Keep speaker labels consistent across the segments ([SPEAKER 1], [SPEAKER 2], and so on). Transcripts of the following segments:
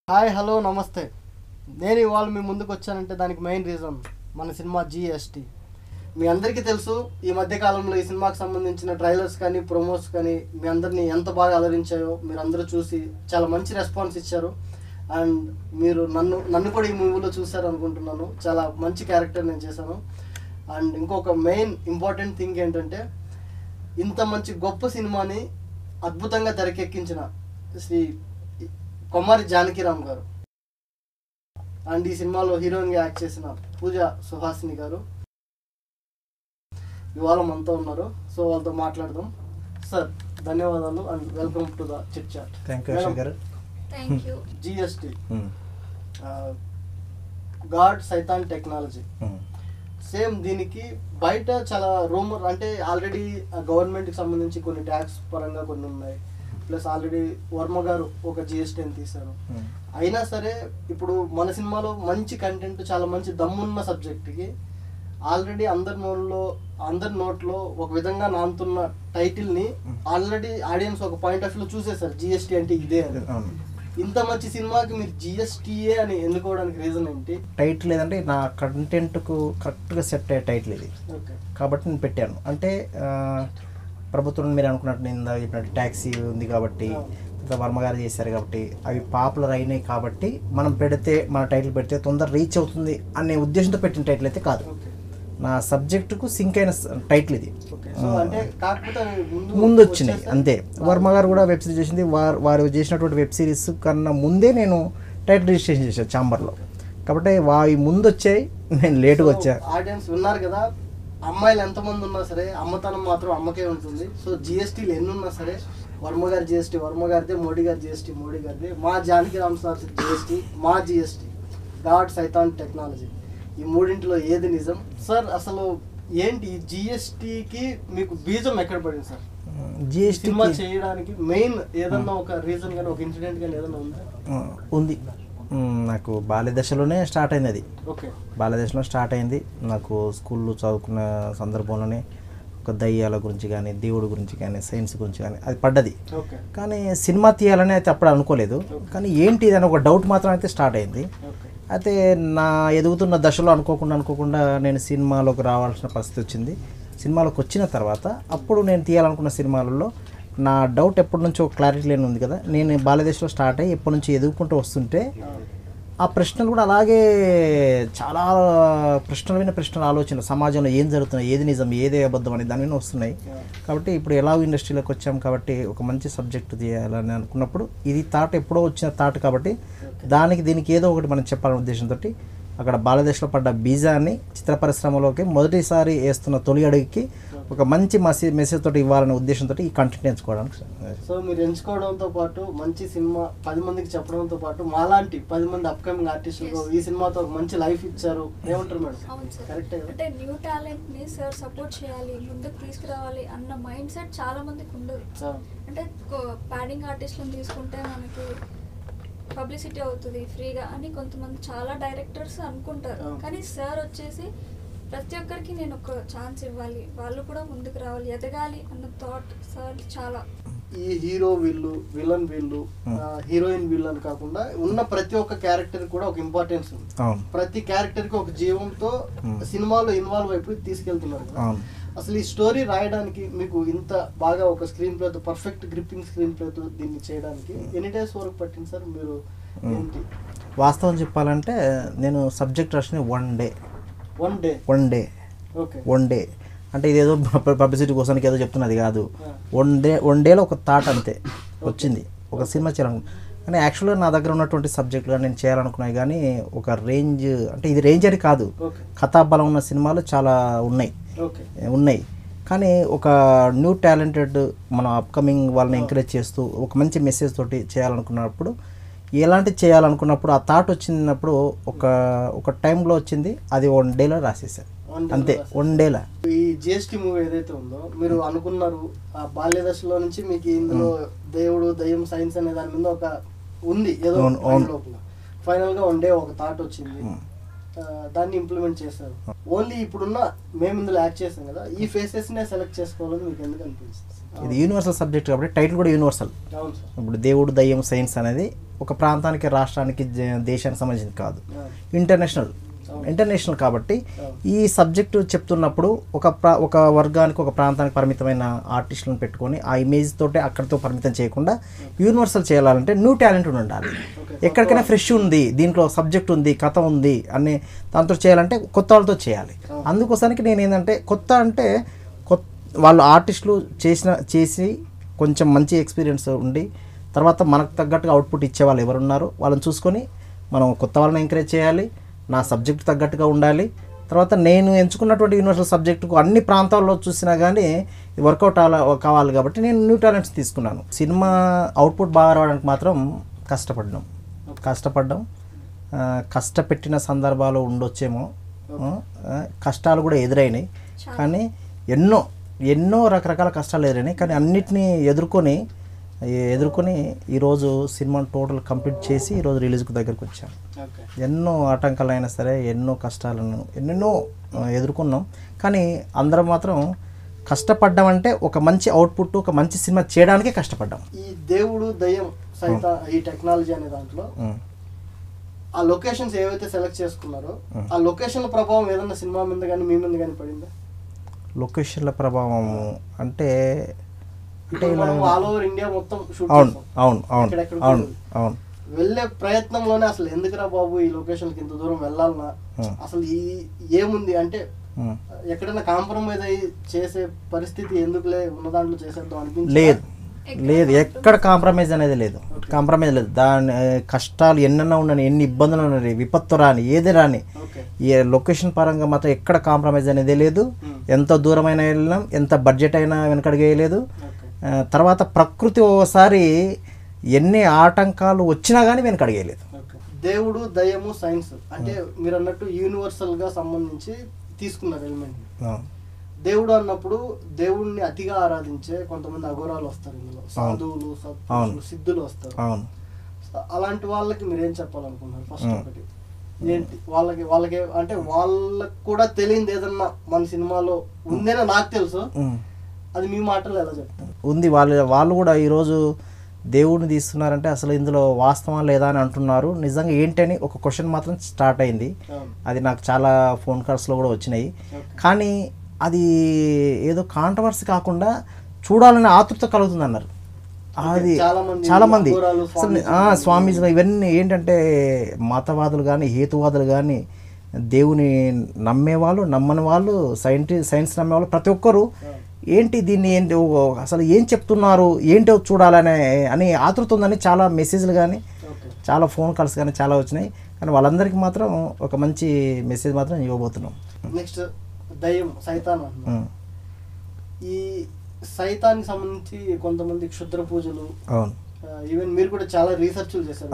[SPEAKER 1] Hi hello నమస్తే. నేను ఇవాళ మీ ముందుకు వచ్చానంటే దానికి మెయిన్ రీజన్ మన సినిమా జిఎస్టీ. మీ అందరికీ తెలుసు, ఈ మధ్యకాలంలో ఈ సినిమాకి సంబంధించిన ట్రైలర్స్ కానీ ప్రోమోస్ కానీ మీ అందరినీ ఎంత బాగా అలరించాయో మీరు అందరూ చూసి చాలా మంచి రెస్పాన్స్ ఇచ్చారు. అండ్ మీరు నన్ను కూడా ఈ మూవీలో చూశారు అనుకుంటున్నాను. చాలా మంచి క్యారెక్టర్ నేను చేశాను. అండ్ ఇంకొక మెయిన్ ఇంపార్టెంట్ థింగ్ ఏంటంటే, ఇంత మంచి గొప్ప సినిమాని అద్భుతంగా తెరకెక్కించిన శ్రీ కొమ్మారి జానకిరామ్ గారు అండ్ ఈ సినిమాలో హీరోయిన్గా యాక్ట్ చేసిన పూజా సుహాసిని గారు ఇవాళ మనతో ఉన్నారు. సో వాళ్ళతో మాట్లాడదాం. సార్ ధన్యవాదాలు and welcome to the chit chat. GST god సైతాన్ టెక్నాలజీ. సేమ్ దీనికి బయట చాలా రూమర్, అంటే ఆల్రెడీ గవర్నమెంట్కి సంబంధించి కొన్ని ట్యాక్స్ పరంగా కొన్ని ఉన్నాయి, ప్లస్ ఆల్రెడీ వర్మ గారు ఒక జిఎస్టీని తీశారు. అయినా సరే ఇప్పుడు మన సినిమాలో మంచి కంటెంట్, చాలా మంచి దమ్మున్న సబ్జెక్ట్కి ఆల్రెడీ అందరి నోట్లో ఒక విధంగా నానుతున్న టైటిల్ని ఆల్రెడీ ఆడియన్స్ ఒక పాయింట్ ఆఫ్ వ్యూలో చూసేసారు, జిఎస్టీ అంటే ఇదే అని. ఇంత మంచి సినిమాకి మీరు జిఎస్టీఏ అని ఎన్నుకోవడానికి రీజన్ ఏంటి?
[SPEAKER 2] టైటిల్ ఏదంటే నా కంటెంట్కు కరెక్ట్గా సెట్ అయ్యే టైటిల్ ఇది. కాబట్టి నేను పెట్టాను. అంటే ప్రభుత్వం మీరు అనుకున్నట్టు నేను చెప్పినట్టు ట్యాక్సీ ఉంది కాబట్టి, వర్మ గారు చేశారు కాబట్టి, అవి పాపులర్ అయినాయి కాబట్టి మనం మన టైటిల్ పెడితే తొందర రీచ్ అవుతుంది అనే ఉద్దేశంతో పెట్టిన టైటిల్ అయితే కాదు. నా సబ్జెక్టుకు సింక్ అయిన టైటిల్ ఇది. ముందు వచ్చినాయి అంతే. వర్మ గారు కూడా వెబ్ సిరీస్ చేసింది. వారు చేసినటువంటి వెబ్ సిరీస్ కన్నా ముందే నేను టైటిల్ రిజిస్ట్రేషన్ చేశాను ఛాంబర్లో. కాబట్టి వావి ముందు వచ్చాయి, నేను లేటుగా వచ్చా.
[SPEAKER 1] ఆడియన్స్ విన్నారు కదా, అమ్మాయిలు ఎంతమంది ఉన్నా సరే అమ్మతనం మాత్రం అమ్మకే ఉంటుంది. సో జిఎస్టీలు ఎన్ని ఉన్నా సరే వర్మ గారి జిఎస్టీ వర్మ గారిదే, మోడీ గారి జిఎస్టీ మోడీ గారిదే, మా జానకిరామ్ సార్ జిఎస్టీ మా జిఎస్టీ, గాడ్ సైతాన్ టెక్నాలజీ, ఈ మూడింటిలో ఏది నిజం? సార్ అసలు ఏంటి ఈ జిఎస్టీకి మీకు బీజం ఎక్కడ పడింది సార్? జిఎస్టీ సినిమా చేయడానికి మెయిన్ ఏదన్నా ఒక రీజన్ కానీ ఒక ఇన్సిడెంట్ కానీ ఏదన్నా ఉందా?
[SPEAKER 2] ఉంది. నాకు బాల్యదశలోనే స్టార్ట్ అయింది అది. బాల్యదశలో స్టార్ట్ అయింది. నాకు స్కూల్లో చదువుకున్న సందర్భంలోనే ఒక దయ్యాల గురించి కానీ, దేవుడి గురించి కానీ, సైన్స్ గురించి కానీ అది పడ్డది. కానీ సినిమా తీయాలని అయితే అప్పుడు అనుకోలేదు. కానీ ఏంటి అని ఒక డౌట్ మాత్రం అయితే స్టార్ట్ అయింది. అయితే నా ఎదుగుతున్న దశలో అనుకోకుండా నేను సినిమాలోకి రావాల్సిన పరిస్థితి వచ్చింది. సినిమాలోకి వచ్చిన తర్వాత అప్పుడు నేను తీయాలనుకున్న సినిమాలలో నా డౌట్ ఎప్పటి నుంచో క్లారిటీ లేని ఉంది కదా. నేను బాల్యదశలో స్టార్ట్ అయ్యి ఎప్పటి నుంచి ఎదుగుకుంటూ వస్తుంటే ఆ ప్రశ్నలు కూడా అలాగే చాలా ప్రశ్నలు ఆలోచన, సమాజంలో ఏం జరుగుతున్నాయి, ఏది నిజం ఏది అబద్ధం అని దాని మీద వస్తున్నాయి. కాబట్టి ఇప్పుడు ఎలాగో ఇండస్ట్రీలోకి వచ్చాం కాబట్టి ఒక మంచి సబ్జెక్ట్ తీయాలని అనుకున్నప్పుడు ఇది థాట్ ఎప్పుడో వచ్చిన థాట్ కాబట్టి దీనికి ఏదో ఒకటి మనం చెప్పాలనే ఉద్దేశంతో అక్కడ బాల్యదశలో పడ్డ బీజాన్ని చిత్ర పరిశ్రమలోకి మొదటిసారి వేస్తున్న తొలి అడుగుకి ఒక మంచి మెసేజ్ తోటి ఇవ్వాలనే ఉద్దేశంతో ఈ కంటెంట్ ఎంచుకోవడానికి.
[SPEAKER 1] సో మీరు ఎంచుకోవడంతో పాటు మంచి సినిమా 10 మందికి చెప్పడంతో పాటు మాలాంటి 10 మంది అప్కమింగ్ ఆర్టిస్టులు ఈ సినిమాతో ఒక మంచి లైఫ్ ఇచ్చారు. ఏమంటారు మేడం?
[SPEAKER 3] కరెక్టే. అంటే న్యూ టాలెంట్ ని సార్ సపోర్ట్ చేయాలి, ముందుకు తీసుకురావాలి అన్న మైండ్ సెట్ చాలా మందికి ఉండదు. అంటే ప్యాడింగ్ ఆర్టిస్టులను తీసుకుంటే మనకి పబ్లిసిటీ అవుతుంది ఫ్రీగా అని కొంతమంది చాలా డైరెక్టర్స్ అనుకుంటారు. కానీ సార్ వచ్చేసి ప్రతి ఒక్కరికి నేను ఒక ఛాన్స్ ఇవ్వాలి, వాళ్ళు కూడా ముందుకు రావాలి, ఎదగాలి అన్న థాట్ సార్ చాలా.
[SPEAKER 1] ఈ హీరో వీళ్ళు, విలన్ వీళ్ళు, హీరోయిన్ వీళ్ళు అని కాకుండా ఉన్న ప్రతి ఒక్క క్యారెక్టర్ కూడా ఒక ఇంపార్టెన్స్ ఉంది. ప్రతి క్యారెక్టర్ కి ఒక జీవంతో సినిమాలో ఇన్వాల్వ్ అయిపోయి తీసుకెళ్తున్నారు. అసలు ఈ స్టోరీ రాయడానికి మీకు ఇంత బాగా ఒక స్క్రీన్ ప్లేతో, పర్ఫెక్ట్ గ్రిప్పింగ్ స్క్రీన్ ప్లేతో దీన్ని చేయడానికి ఎన్ని డేస్ వరకు పట్టింది సార్? మీరు ఏంటి
[SPEAKER 2] వాస్తవం చెప్పాలంటే నేను సబ్జెక్ట్ రాసిన వన్ డే అంటే ఇదేదో పబ్లిసిటీ కోసానికి ఏదో చెప్తున్నది కాదు. వన్ డేలో ఒక థాట్ అంతే వచ్చింది, ఒక సినిమా చేయాలనుకున్నా. కానీ యాక్చువల్గా నా దగ్గర ఉన్నటువంటి సబ్జెక్టుగా నేను చేయాలనుకున్నాయి కానీ ఒక రేంజ్, అంటే ఇది రేంజ్ అని కాదు, కథాబలం ఉన్న సినిమాలు చాలా ఉన్నాయి. కానీ ఒక న్యూ టాలెంటెడ్ మన అప్కమింగ్ వాళ్ళని ఎంకరేజ్ చేస్తూ ఒక మంచి మెసేజ్ తోటి చేయాలనుకున్నప్పుడు చేయాలనుకున్నప్పుడు ఆ థాట్ వచ్చినప్పుడు ఒక టైంలో వచ్చింది. అది వన్ డేలో రాసేసాను అంతే. వన్ డేలో
[SPEAKER 1] ఈ జిఎస్టీ మూవీ ఏదైతే ఉందో మీరు అనుకున్నారు, ఆ బాల్య దశలో నుంచి మీకు ఇందులో దేవుడు, దయ్యం, సైన్స్ అనే దాని మీద ఒక ఉంది ఏదో లోపల. ఫైనల్ గా వన్ డే ఒక థాట్ వచ్చింది, దాన్ని ఇంప్లిమెంట్ చేశారు. ఓన్లీ ఇప్పుడున్న మేము ఇందులో యాక్ట్ చేసాం కదా, ఈ ఫేసెస్ నే సెలెక్ట్ చేసుకోవాలని మీకు ఎందుకు అనిపిస్తుంది?
[SPEAKER 2] ఇది యూనివర్సల్ సబ్జెక్ట్ కాబట్టి టైటిల్ కూడా యూనివర్సల్.
[SPEAKER 1] అవును సార్.
[SPEAKER 2] ఇప్పుడు దేవుడు దయ్యం సైన్స్ అనేది ఒక ప్రాంతానికి, రాష్ట్రానికి, దేశానికి సంబంధించింది కాదు, ఇంటర్నేషనల్ కాబట్టి ఈ సబ్జెక్టు చెప్తున్నప్పుడు ఒక వర్గానికి, ఒక ప్రాంతానికి పరిమితమైన ఆర్టిస్టులను పెట్టుకొని ఆ ఇమేజ్ తోటే అక్కడితో పరిమితం చేయకుండా యూనివర్సల్ చేయాలంటే న్యూ టాలెంట్ ఉండాలి. ఎక్కడికైనా ఫ్రెష్ ఉంది, దీంట్లో సబ్జెక్ట్ ఉంది, కథ ఉంది అని దాంతో చేయాలంటే కొత్త వాళ్ళతో చేయాలి. అందుకోసానికి నేను ఏంటంటే కొత్త అంటే వాళ్ళు ఆర్టిస్టులు చేసి కొంచెం మంచి ఎక్స్పీరియన్స్ ఉండి తర్వాత మనకు తగ్గట్టుగా అవుట్పుట్ ఇచ్చే వాళ్ళు ఎవరున్నారో వాళ్ళని చూసుకొని మనం కొత్త వాళ్ళని ఎంకరేజ్ చేయాలి. నా సబ్జెక్ట్ తగ్గట్టుగా ఉండాలి. తర్వాత నేను ఎంచుకున్నటువంటి యూనివర్సల్ సబ్జెక్టుకు అన్ని ప్రాంతాల్లో చూసినా కానీ వర్కౌట్ కావాలి కాబట్టి నేను న్యూ టాలెంట్స్ తీసుకున్నాను. సినిమా అవుట్పుట్ బాగా రావడానికి మాత్రం కష్టపడ్డాం. కష్టపెట్టిన సందర్భాలు ఉండొచ్చేమో, కష్టాలు కూడా ఎదురైనాయి. కానీ ఎన్నో రకరకాల కష్టాలు ఎదురైనాయి. కానీ అన్నిటినీ ఎదుర్కొని ఈరోజు సినిమాను టోటల్ కంప్లీట్ చేసి ఈరోజు రిలీజ్కి దగ్గరకు వచ్చాం. ఎన్నో ఆటంకాలు అయినా సరే, ఎన్నో కష్టాలను ఎన్నెన్నో ఎదుర్కొన్నాం. కానీ అందరం మాత్రం కష్టపడ్డామంటే ఒక మంచి అవుట్పుట్, ఒక మంచి సినిమా చేయడానికే కష్టపడ్డాం.
[SPEAKER 1] ఈ దేవుడు దయ్యం సైతం ఈ టెక్నాలజీ అనే దాంట్లో ఆ లొకేషన్స్ ఏవైతే సెలెక్ట్ చేసుకున్నారో ఆ లొకేషన్ల ప్రభావం ఏదన్నా సినిమా మీద కానీ మీ మీద కానీ పడిందా?
[SPEAKER 2] లొకేషన్ల ప్రభావం అంటే
[SPEAKER 1] ఆల్ ఓవర్ ఇండియా మొత్తం షూట్
[SPEAKER 2] అవును
[SPEAKER 1] వెళ్ళే ప్రయత్నంలోనే అసలు ఎందుకురా బాబు ఈ లొకేషన్ కి ఇంత దూరం వెళ్ళాలన్నా, అసలు ఏముంది అంటే ఎక్కడైనా కాంప్రమైజ్ అయ్యి చేసే పరిస్థితి ఎందుకులే, ఉన్న దాంట్లో చేసేద్దాం అనిపించింది?
[SPEAKER 2] లేదు, ఎక్కడ కాంప్రమైజ్ అనేది లేదు. దాని కష్టాలు ఎన్నన్నా ఉండని, ఎన్ని ఇబ్బందులు ఉన్నాయి, విపత్తు రాని, ఏది రాని, ఈ లొకేషన్ పరంగా మాత్రం ఎక్కడ కాంప్రమైజ్ అనేది లేదు. ఎంత దూరమైనా వెళ్ళినాం, ఎంత బడ్జెట్ అయినా వెనకడిగేయలేదు. తర్వాత ప్రకృతి ఓసారి ఎన్ని ఆటంకాలు వచ్చినా కానీ వెనకడిగేయలేదు.
[SPEAKER 1] దేవుడు దయ్యము సైన్స్ అంటే మీరు అన్నట్టు యూనివర్సల్ గా సంబంధించి తీసుకున్నారు ఎలిమెంట్. దేవుడు అన్నప్పుడు దేవుడిని అతిగా ఆరాధించే కొంతమంది అఘోరాలు వస్తారు, ఇందులో సాధువులు, సిద్ధులు వస్తారు. అలాంటి వాళ్ళకి మీరేం చెప్పాలనుకుంటున్నారు? ఫస్ట్ ఒకటి ఏంటి వాళ్ళకి అంటే వాళ్ళకి కూడా తెలియదు ఏదన్నా మన సినిమాలో ఉందేనా? నాకు తెలుసు, అది మీ మాటలు ఎలా చెప్తారు?
[SPEAKER 2] ఉంది. వాళ్ళు కూడా ఈరోజు దేవుడిని తీస్తున్నారంటే అసలు ఇందులో వాస్తవం లేదా అని అంటున్నారు. నిజంగా ఏంటని ఒక క్వశ్చన్ మాత్రం స్టార్ట్ అయింది. అది నాకు చాలా ఫోన్ కాల్స్లో కూడా వచ్చినాయి. కానీ అది ఏదో కాంట్రవర్సీ కాకుండా చూడాలనే ఆతృత కలుగుతుంది అన్నారు. అది చాలామంది స్వామీజీలు ఇవన్నీ ఏంటంటే మతవాదులు కానీ, హేతువాదులు కానీ, దేవుని నమ్మేవాళ్ళు, నమ్మని వాళ్ళు, సైన్స్ నమ్మేవాళ్ళు, ప్రతి ఒక్కరు ఏంటి దీన్ని అసలు ఏం చెప్తున్నారు, ఏంటో చూడాలని ఆతృత ఉందని చాలా మెసేజ్లు కానీ, చాలా ఫోన్ కాల్స్ కానీ చాలా వచ్చినాయి. కానీ వాళ్ళందరికీ మాత్రం ఒక మంచి మెసేజ్ మాత్రం ఇవ్వబోతున్నాం.
[SPEAKER 1] నెక్స్ట్ దయ్యం సైతాన్ అంటున్నాం. ఈ సైతానికి సంబంధించి కొంతమంది క్షుద్ర పూజలు, ఈవెన్ మీరు కూడా చాలా రీసెర్చ్లు చేశారు.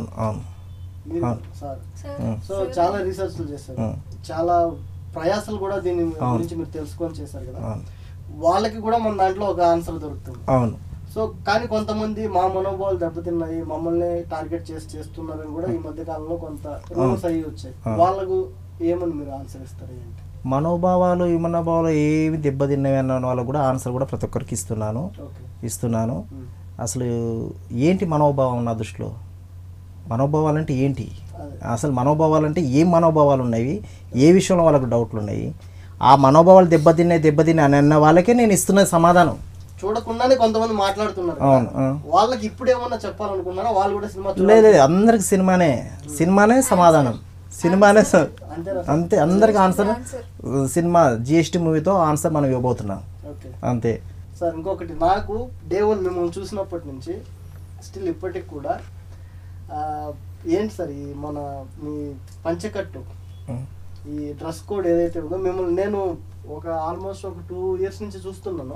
[SPEAKER 1] సో చాలా రీసెర్చ్లు చేశారు, చాలా ప్రయాసాలు కూడా దీని గురించి మీరు తెలుసుకొని చేశారు కదా. వాళ్ళకి కూడా మన దాంట్లో ఒక ఆన్సర్ దొరుకుతుంది. సో కానీ కొంతమంది మా మనోభావాలు దెబ్బతిన్నాయి, మమ్మల్ని టార్గెట్ చేస్తున్నారని కూడా ఈ మధ్య కాలంలో కొంత రూమర్స్ అయ్యి వచ్చాయి. వాళ్ళకు ఏమని మీరు ఆన్సర్ ఇస్తారు? ఏంటి
[SPEAKER 2] మనోభావాలు, ఈ మనోభావాలు ఏవి దెబ్బతిన్నాయి అన్న వాళ్ళకు కూడా ఆన్సర్ కూడా ప్రతి ఒక్కరికి ఇస్తున్నాను. అసలు ఏంటి మనోభావం నా దృష్టిలో? మనోభావాలు అంటే ఏంటి? అసలు మనోభావాలు అంటే ఏం మనోభావాలు ఉన్నాయి, ఏ విషయంలో వాళ్ళకు డౌట్లు ఉన్నాయి, ఆ మనోభావాలు దెబ్బతిన్నాయి అని అన్న వాళ్ళకే నేను ఇస్తున్న సమాధానం.
[SPEAKER 1] చూడకుండానే కొంతమంది మాట్లాడుతున్నారు. వాళ్ళకి ఇప్పుడు ఏమన్నా చెప్పాలనుకున్నారా? వాళ్ళు కూడా సినిమా
[SPEAKER 2] లేదు, అందరికి సినిమానే సమాధానం, సినిమానే అంతే. అందరికి ఆన్సర్ సినిమా, GST మూవీతో ఆన్సర్ మనం ఇవ్వబోతున్నాం అంతే.
[SPEAKER 1] సార్ ఇంకొకటి, నాకు డే వన్ మిమ్మల్ని చూసినప్పటి నుంచి స్టిల్ ఇప్పటికి కూడా ఏంటి సార్ ఈ మీ పంచకట్టు, ఈ డ్రెస్ కోడ్ ఏదైతే ఉందో, మిమ్మల్ని నేను ఆల్మోస్ట్ ఒక 2 years నుంచి చూస్తున్నాను.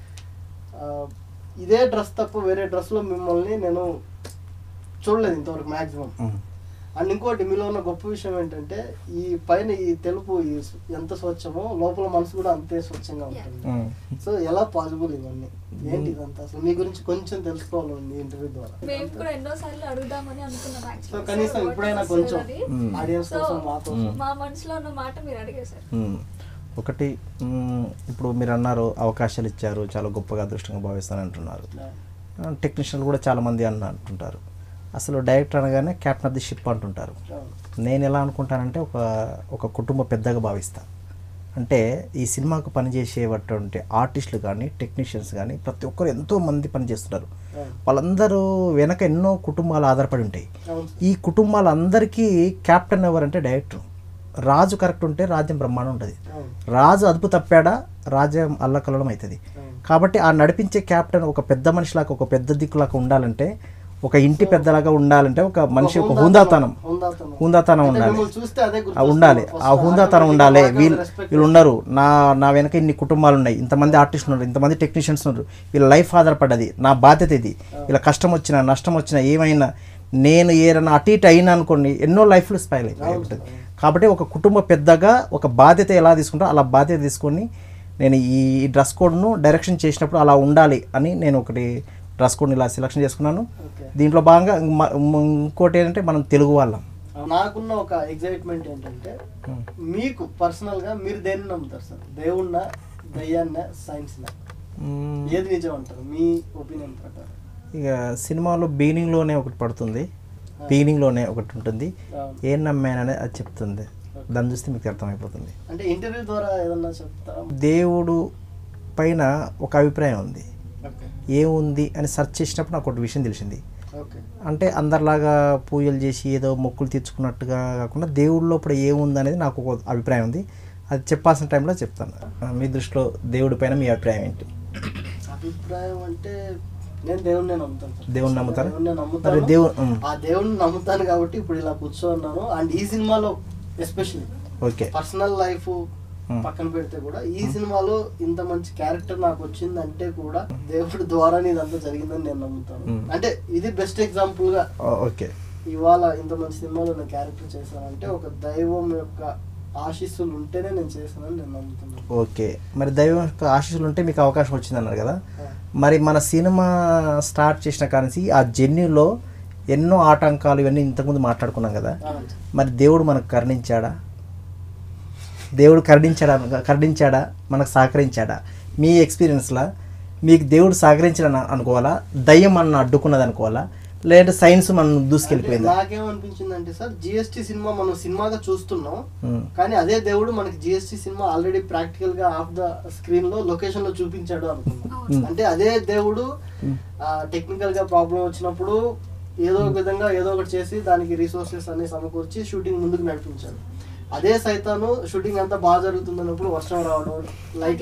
[SPEAKER 1] ఇదే డ్రెస్ తప్ప వేరే డ్రెస్లో మిమ్మల్ని నేను చూడలేదు ఇంతవరకు మ్యాక్సిమం. అండ్ ఇంకోటి, మీలో ఉన్న గొప్ప విషయం ఏంటంటే ఈ పైన ఈ తెలుపు ఎంత స్వచ్ఛమో లోపల మనసు కూడా అంతే స్వచ్ఛంగా ఉంటుంది. సో ఎలా పాసిబుల్ ఇవన్నీ? ఏంటి ఇదంతా? అసలు మీ గురించి కొంచెం తెలుసుకోవాలి ఇంటర్వ్యూ ద్వారా. సో కనీసం ఇప్పుడైనా కొంచెం ఆడియన్స్ కోసం,
[SPEAKER 3] మా మనసులో ఉన్న మాట మీరు అడిగేశారు.
[SPEAKER 2] ఒకటి ఇప్పుడు మీరు అన్నారు అవకాశాలు ఇచ్చారు, చాలా గొప్పగా అదృష్టంగా భావిస్తాను అంటున్నారు. టెక్నీషియన్లు కూడా చాలామంది అంటుంటారు. అసలు డైరెక్టర్ అనగానే క్యాప్టెన్ ఆఫ్ ది షిప్ అంటుంటారు. నేను ఎలా అనుకుంటానంటే ఒక కుటుంబ పెద్దగా భావిస్తాను. అంటే ఈ సినిమాకు పనిచేసేటువంటి ఆర్టిస్టులు కానీ టెక్నీషియన్స్ కానీ ప్రతి ఒక్కరు ఎంతోమంది పనిచేస్తున్నారు. వాళ్ళందరూ వెనక ఎన్నో కుటుంబాలు ఆధారపడి ఉంటాయి. ఈ కుటుంబాలందరికీ క్యాప్టెన్ ఎవరంటే డైరెక్టర్. రాజు కరెక్ట్ ఉంటే రాజ్యం బ్రహ్మాండం ఉంటుంది. రాజు అదుపు తప్పాడా రాజ్యం అల్లకల్లోలం అవుతుంది. కాబట్టి ఆ నడిపించే క్యాప్టెన్ ఒక పెద్ద మనిషిలాగా ఒక పెద్ద దిక్కులాగా ఉండాలంటే, ఒక ఇంటి పెద్దలాగా ఉండాలంటే ఒక మనిషి ఒక హుందాతనం ఉండాలి. ఆ హుందాతనం ఉండాలి. వీళ్ళు ఉన్నారు, నా వెనక ఇన్ని కుటుంబాలు ఉన్నాయి, ఇంతమంది ఆర్టిస్టులు ఉన్నారు, ఇంతమంది టెక్నీషియన్స్ ఉన్నారు, వీళ్ళ లైఫ్ ఆధారపడ్డది, నా బాధ్యత ఇది. వీళ్ళ కష్టం వచ్చినా నష్టం వచ్చినా ఏమైనా నేను ఏదైనా అటు ఇటు అయినా అనుకోండి ఎన్నో లైఫ్లు స్పైల్ అయిపోతుంది. కాబట్టి ఒక కుటుంబ పెద్దగా ఒక బాధ్యత ఎలా తీసుకుంటారో అలా బాధ్యత తీసుకొని నేను ఈ డ్రెస్ కోడ్ను డైరెక్షన్ చేసినప్పుడు అలా ఉండాలి అని నేను ఒకటి డ్రెస్ కోడ్ని ఇలా సెలెక్షన్ చేసుకున్నాను. దీంట్లో భాగంగా ఇంకోటి ఏంటంటే మనం తెలుగు వాళ్ళం.
[SPEAKER 1] నాకున్న ఒక ఎగ్జైట్మెంట్ ఏంటంటే మీకు పర్సనల్గా మీరు దేన్ని నమ్ముతారు సార్? దేవుణ్ణ, దయ్యాన్న, సైన్స్న? ఏది నిజం అంటారు మీ ఒపీనియన్ ప్రకారం?
[SPEAKER 2] ఇక సినిమాలో బిగినింగ్లోనే ఒకటి పడుతుంది, బిగినింగ్లోనే ఒకటి ఉంటుంది, ఏం నమ్మాననే అది చెప్తుంది. దాన్ని చూస్తే మీకు అర్థమైపోతుంది.
[SPEAKER 1] అంటే ఇంటర్వ్యూ ద్వారా ఏదన్నా చెప్తారా?
[SPEAKER 2] దేవుడు పైన ఒక అభిప్రాయం ఉంది, ఏముంది అని సెర్చ్ చేసినప్పుడు నాకు ఒక విషయం తెలిసింది. అంటే అందరిలాగా పూజలు చేసి ఏదో మొక్కులు తీర్చుకున్నట్టుగా కాకుండా దేవుడి లోపల ఏముంది అనేది నాకు ఒక అభిప్రాయం ఉంది. అది చెప్పాల్సిన టైంలో చెప్తాను. మీ దృష్టిలో దేవుడి పైన మీ అభిప్రాయం ఏంటి?
[SPEAKER 1] అభిప్రాయం అంటే నేను దేవుడిని నమ్ముతాను.
[SPEAKER 2] దేవుడిని నమ్ముతాను.
[SPEAKER 1] ఆ దేవుడిని నమ్ముతాను కాబట్టి ఇప్పుడు ఇలా కూర్చోన్నాను. అండ్ ఈ సినిమాలో ఎస్పెషల్లీ
[SPEAKER 2] ఓకే
[SPEAKER 1] పర్సనల్ లైఫ్ పక్కన పెడితే కూడా ఈ సినిమాలో ఇంత మంచి క్యారెక్టర్ నాకు వచ్చిందంటే కూడా దేవుడి ద్వారా ఇదంతా జరిగిందని నేను నమ్ముతాను. అంటే ఇది బెస్ట్ ఎగ్జాంపుల్ గా
[SPEAKER 2] ఓకే
[SPEAKER 1] ఇవాళ ఇంత మంచి సినిమాలో నేను క్యారెక్టర్ చేశానంటే ఒక దైవం యొక్క ఆశీస్సులు ఉంటేనే నేను చేశానని నేను నమ్ముతున్నాను.
[SPEAKER 2] ఓకే, మరి దైవం యొక్క ఆశీస్సులు ఉంటే మీకు అవకాశం వచ్చింది అన్నారు కదా, మరి మన సినిమా స్టార్ట్ చేసిన కానీ ఆ జర్నీలో ఎన్నో ఆటంకాలు ఇవన్నీ ఇంతకుముందు మాట్లాడుకున్నాం కదా, మరి దేవుడు మనకు కరుణించాడా? దేవుడు కరుణించాడా మనకు సహకరించాడా? మీ ఎక్స్పీరియన్స్లో మీకు దేవుడు సహకరించాడని అనుకోవాలా, దయ్యం మన అడ్డుకున్నది అనుకోవాలా, లేదా సైన్స్ మనం దూసుకెళ్ళిపోయింది?
[SPEAKER 1] నాకేమనిపించింది అంటే సార్, జిఎస్టీ సినిమా మనం సినిమాగా చూస్తున్నాం కానీ అదే దేవుడు మనకి జిఎస్టీ సినిమా ఆల్రెడీ ప్రాక్టికల్ గా ఆఫ్ ద స్క్రీన్ లో లొకేషన్ లో చూపించాడు అనుకున్నాం. అంటే అదే దేవుడు టెక్నికల్ గా ప్రాబ్లం వచ్చినప్పుడు ఏదో ఒక విధంగా ఏదో ఒకటి చేసి దానికి రిసోర్సెస్ అన్ని సమకూర్చి షూటింగ్ ముందుకు నడిపించాడు. అదే సైతాను షూటింగ్ అంతా బాగా జరుగుతున్నప్పుడు వర్షం రావడం, లైట్లు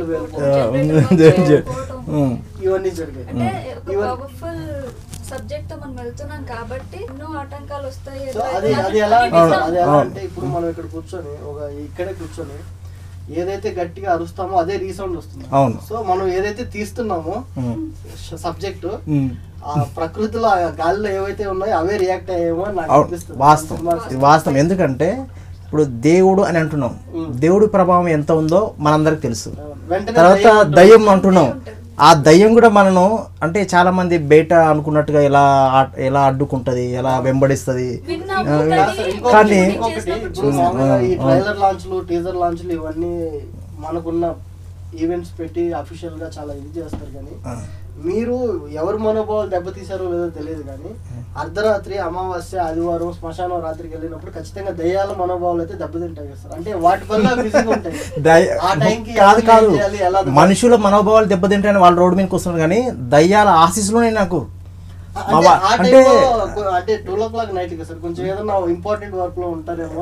[SPEAKER 1] ఇవన్నీ జరిగాయి.
[SPEAKER 3] సబ్జెక్ట్ తో మనం వెళ్తున్నాం కాబట్టి ఎన్నో ఆటంకాలు వస్తాయి.
[SPEAKER 1] అది ఎలా అంటే ఇప్పుడు మనం ఇక్కడ కూర్చొని ఇక్కడే కూర్చొని ఏదైతే గట్టిగా అరుస్తామో అదే రీసౌండ్ వస్తుంది. సో మనం ఏదైతే తీస్తున్నామో సబ్జెక్టు ఆ ప్రకృతిలో గాలిలో ఏవైతే ఉన్నాయో అవే రియాక్ట్ అయ్యేమో నాకు అనిపిస్తుంది.
[SPEAKER 2] వాస్తవం. ఎందుకంటే ఇప్పుడు దేవుడు అని అంటున్నాం, దేవుడి ప్రభావం ఎంత ఉందో మనందరికి తెలుసు. తర్వాత దయ్యం అంటున్నాం, ఆ దయ్యం కూడా మనను అంటే చాలా మంది బయట అనుకున్నట్టుగా ఎలా అడ్డుకుంటది, ఎలా వెంబడిస్తుంది. కానీ
[SPEAKER 1] ఈ ట్రైలర్ లాంచ్లు, టీజర్ లాంచ్లు ఇవన్నీ మనకున్న ఈవెంట్స్ పెట్టి అఫీషియల్ గా చాలా ఇది చేస్తారు. కానీ మీరు ఎవరి మనోభావాలు దెబ్బతీశారో లేదో తెలియదు కానీ అర్ధరాత్రి, అమావాస్య, ఆదివారం, శ్మశానం రాత్రికి వెళ్ళినప్పుడు ఖచ్చితంగా దయ్యాల మనోభావాలు అయితే దెబ్బతింటాయి కదా సార్. అంటే వాటి వల్ల బిజీగా ఉంటాయి.
[SPEAKER 2] కాదు మనుషుల మనోభావాలు దెబ్బతింటాయని వాళ్ళు రోడ్డు మీదకి వస్తున్నారు, కానీ దయ్యాల ఆశీస్సులోనే నాకు
[SPEAKER 1] అంటే 2:00 నైట్ సార్ కొంచెం ఏదన్నా ఇంపార్టెంట్ వర్క్ లో ఉంటారేమో.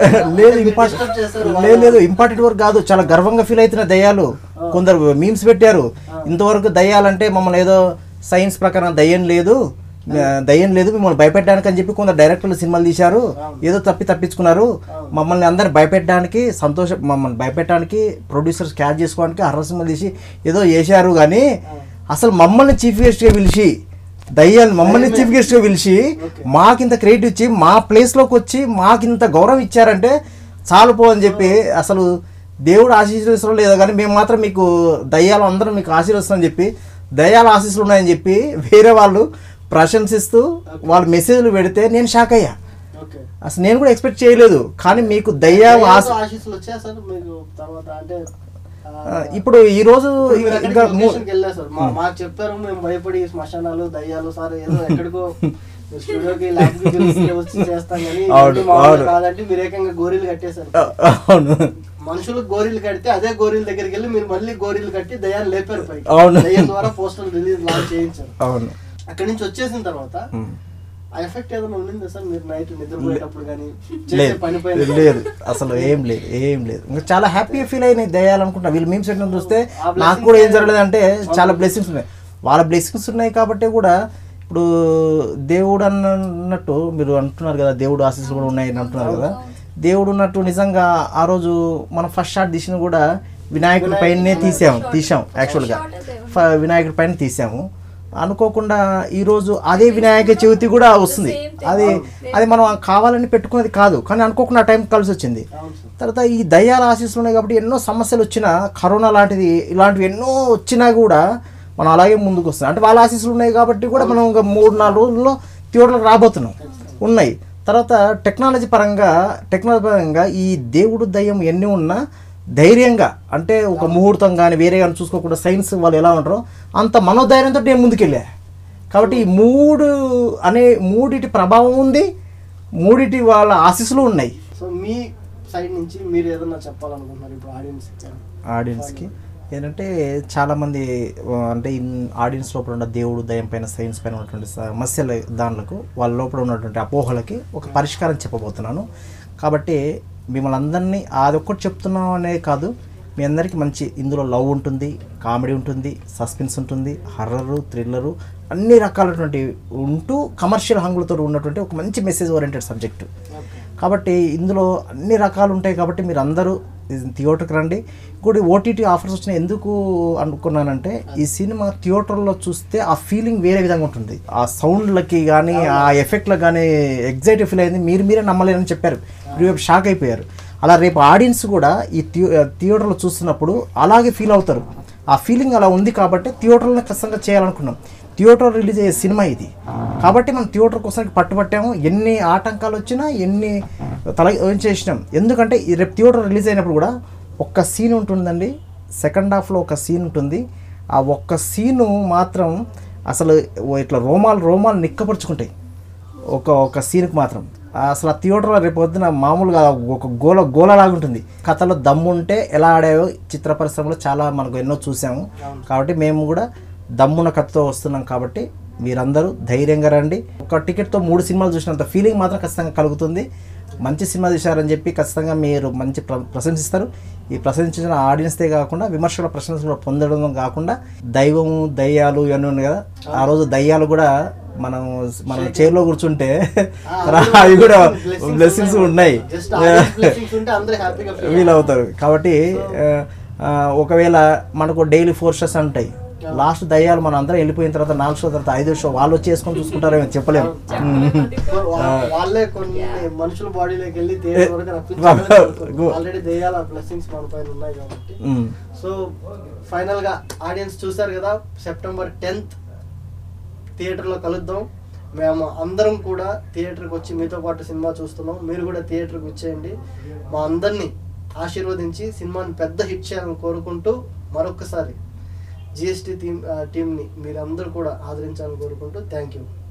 [SPEAKER 2] లేదు ఇంపార్టెంట్ వర్క్ కాదు, చాలా గర్వంగా ఫీల్ అవుతున్న దయ్యాలు. కొందరు మీమ్స్ పెట్టారు, ఇంతవరకు దయ్యాలంటే మమ్మల్ని ఏదో సైన్స్ ప్రకారం దయ్యం లేదు మిమ్మల్ని భయపెట్టడానికి అని చెప్పి కొందరు డైరెక్టర్లు సినిమాలు తీశారు, ఏదో తప్పించుకున్నారు. మమ్మల్ని అందరు భయపెట్టడానికి మమ్మల్ని భయపెట్టడానికి ప్రొడ్యూసర్స్ క్యాచ్ చేసుకోవడానికి హర్రర్ సినిమాలు తీసి ఏదో చేశారు. కానీ అసలు మమ్మల్ని చీఫ్ గెస్ట్గా పిలిచి దయ్యాలు మమ్మల్ని చీఫ్ గెస్ట్గా పిలిచి మాకింత క్రెడిట్ ఇచ్చి మా ప్లేస్లోకి వచ్చి మాకింత గౌరవం ఇచ్చారంటే చాలు పో అని చెప్పి, అసలు దేవుడు ఆశీర్వదించడం లేదు కానీ మేము మాత్రం మీకు దయ్యాలు అందరం మీకు ఆశీర్వదిస్తామని చెప్పి, దయ్యాల ఆశీస్సులు ఉన్నాయని చెప్పి వేరే వాళ్ళు ప్రశంసిస్తూ వాళ్ళు మెసేజ్లు పెడితే నేను షాక్ అయ్యా. అసలు నేను కూడా ఎక్స్పెక్ట్ చేయలేదు. కానీ మీకు దయ్యాలు
[SPEAKER 1] ఆశీస్సులు వచ్చాయి సార్ మీకు తర్వాత? అంటే
[SPEAKER 2] ఇప్పుడు ఈ రోజు ఇంకా
[SPEAKER 1] వెళ్ళా సార్, మాకు చెప్పారు, మేము భయపడి శ్మశానాలు దయ్యాలు సార్ ఏదో ఎక్కడికో స్టూడియోకి వచ్చి చేస్తాం కానీ కాదంటే మీరు ఏకంగా గోరీలు కట్టేశారు.
[SPEAKER 2] అవును,
[SPEAKER 1] మనుషులకు గోరీలు కడితే అదే గోరీల దగ్గరికి వెళ్ళి మీరు మళ్ళీ గోరీలు కట్టి దయ్యాన్ని లేపారు పైకి.
[SPEAKER 2] అవును,
[SPEAKER 1] దయ్యం ద్వారా పోస్టర్ రిలీజ్ లాంచ్ చేయించారు.
[SPEAKER 2] అవును,
[SPEAKER 1] అక్కడి నుంచి వచ్చేసిన తర్వాత ఆ ఎఫెక్ట్ ఏదైనా ఉండిందా సార్ మీరు నైట్ నిద్రపోయేటప్పుడు కానీ
[SPEAKER 2] లేదు, అసలు ఏం లేదు. ఇంకా చాలా హ్యాపీగా ఫీల్ అయినాయి దయ్యాలనుకుంటా. వీళ్ళు మేము సెట్ చూస్తే నాకు కూడా ఏం జరగలేదు అంటే చాలా బ్లెస్సింగ్స్ ఉన్నాయి. వాళ్ళ బ్లెస్సింగ్స్ ఉన్నాయి కాబట్టి కూడా ఇప్పుడు దేవుడు అన్నట్టు మీరు అంటున్నారు కదా, దేవుడు ఆశీస్సులు కూడా ఉన్నాయని అంటున్నారు కదా. దేవుడు ఉన్నట్టు నిజంగా ఆ రోజు మనం ఫస్ట్ షాట్ తీసిన కూడా వినాయకుడి పైనే తీసాం యాక్చువల్గా వినాయకుడి పైన తీసాము. అనుకోకుండా ఈరోజు అదే వినాయక చవితి కూడా వస్తుంది. అది మనం కావాలని పెట్టుకున్నది కాదు, కానీ అనుకోకుండా ఆ టైం కలిసి వచ్చింది. తర్వాత ఈ దయ్యాల ఆశీస్సులు ఉన్నాయి కాబట్టి ఎన్నో సమస్యలు వచ్చినా, కరోనా లాంటిది ఇలాంటివి ఎన్నో వచ్చినా కూడా మనం అలాగే ముందుకు వస్తున్నాం. అంటే వాళ్ళ ఆశీస్సులు ఉన్నాయి కాబట్టి కూడా మనం ఇంకా 3-4 రోజుల్లో థియేటర్లకు రాబోతున్నాం ఉన్నాయి. తర్వాత టెక్నాలజీ పరంగా ఈ దేవుడు దయ్యం ఎన్ని ఉన్నా ధైర్యంగా, అంటే ఒక ముహూర్తం కానీ వేరే కానీ చూసుకోకుండా సైన్స్ వాళ్ళు ఎలా ఉంటారో అంత మనోధైర్యంతో నేను ముందుకెళ్ళా. కాబట్టి ఈ మూడిటి ప్రభావం ఉంది, మూడిటి వాళ్ళ ఆశీస్సులు ఉన్నాయి.
[SPEAKER 1] సో మీ సైడ్ నుంచి మీరు ఏదన్నా చెప్పాలనుకుంటున్నారు ఇప్పుడు
[SPEAKER 2] ఆడియన్స్కి ఏంటంటే చాలామంది అంటే ఆడియన్స్ లోపల ఉన్న దేవుడు దయ్యం పైన సైన్స్ పైన ఉన్నటువంటి సమస్యల దానిలకు వాళ్ళ లోపల ఉన్నటువంటి అపోహలకి ఒక పరిష్కారం చెప్పబోతున్నాను. కాబట్టి మిమ్మల్ని అందరినీ అదొక్కటి చెప్తున్నాం అనే కాదు, మీ అందరికీ మంచి ఇందులో లవ్ ఉంటుంది, కామెడీ ఉంటుంది, సస్పెన్స్ ఉంటుంది, హర్రరు, థ్రిల్లరు అన్ని రకాలటువంటి ఉంటూ కమర్షియల్ హంగులతో ఉన్నటువంటి ఒక మంచి మెసేజ్ ఓరియంటెడ్ సబ్జెక్టు. కాబట్టి ఇందులో అన్ని రకాలు ఉంటాయి. కాబట్టి మీరు అందరూ థియేటర్కి రండి. ఇంకోటి ఓటీటీ ఆఫర్స్ వచ్చినాయి ఎందుకు అనుకున్నానంటే, ఈ సినిమా థియేటర్లో చూస్తే ఆ ఫీలింగ్ వేరే విధంగా ఉంటుంది. ఆ సౌండ్లకి కానీ ఆ ఎఫెక్ట్లకు కానీ ఎగ్జైటివ్ ఫీల్ అయింది. మీరే నమ్మలేరని చెప్పారు, రేపు షాక్ అయిపోయారు. అలా రేపు ఆడియన్స్ కూడా ఈ థియేటర్లో చూస్తున్నప్పుడు అలాగే ఫీల్ అవుతారు. ఆ ఫీలింగ్ అలా ఉంది కాబట్టి థియేటర్లో ఖచ్చితంగా చేయాలనుకున్నాం. థియేటర్ రిలీజ్ అయ్యే సినిమా ఇది కాబట్టి మనం థియేటర్ కోసం పట్టుబట్టాము. ఎన్ని ఆటంకాలు వచ్చినా ఎన్ని చేసినాం. ఎందుకంటే రేపు థియేటర్ రిలీజ్ అయినప్పుడు కూడా ఒక్క సీన్ ఉంటుందండి, సెకండ్ హాఫ్లో ఒక సీన్ ఉంటుంది. ఆ ఒక్క సీను మాత్రం అసలు ఇట్లా రోమాలు నిక్కపరుచుకుంటాయి ఒక సీన్కి మాత్రం. అసలు ఆ థియేటర్లో రేపు పొద్దున మామూలుగా ఒక గోలలాగా ఉంటుంది. కథలో దమ్ముంటే ఎలా ఆడాయో చిత్ర పరిశ్రమలో చాలా మనకు ఎన్నో చూసాము. కాబట్టి మేము కూడా దమ్మున కథతో వస్తున్నాం. కాబట్టి మీరందరూ ధైర్యంగా రండి. ఒక టికెట్తో 3 సినిమాలు చూసినంత ఫీలింగ్ మాత్రం ఖచ్చితంగా కలుగుతుంది. మంచి సినిమా చూశారని చెప్పి ఖచ్చితంగా మీరు మంచి ప్రశంసిస్తారు. ఈ ప్రశంసించిన ఆడియన్స్దే కాకుండా విమర్శల ప్రశంసలు పొందడం కాకుండా దయ్యాలు ఇవన్నీ ఉన్నాయి కదా, ఆ రోజు దయ్యాలు కూడా మనం చైర్లో కూర్చుంటే అవి కూడా బ్లెస్సింగ్స్ ఉన్నాయి, ఫీల్ అవుతారు. కాబట్టి ఒకవేళ మనకు డైలీ 4 షోస్ ఉంటాయి, లాస్ట్ దయ్యాలు మనం అందరం వెళ్ళిపోయిన తర్వాత 4 షో తర్వాత 5వ షో వాళ్ళు వచ్చి చేసుకొని చూసుకుంటారేమో చెప్పలేము.
[SPEAKER 1] వాళ్ళే కొన్ని మనుషుల బాడీలోకి వెళ్ళి ఆల్రెడీ దయ్యాల బ్లెస్సింగ్స్ మన పైన ఉన్నాయి కాబట్టి. సో ఫైనల్ గా ఆడియన్స్ చూసారు కదా, సెప్టెంబర్ 10th థియేటర్లో కలుద్దాం. మేము అందరం కూడా థియేటర్కి వచ్చి మీతో పాటు సినిమా చూస్తున్నాం. మీరు కూడా థియేటర్కి వచ్చేయండి. మా అందరినీ ఆశీర్వదించి సినిమాని పెద్ద హిట్ చేయాలని కోరుకుంటూ మరొకసారి GST టీంని మీరందరూ కూడా ఆదరించాలని కోరుకుంటూ థ్యాంక్ యూ.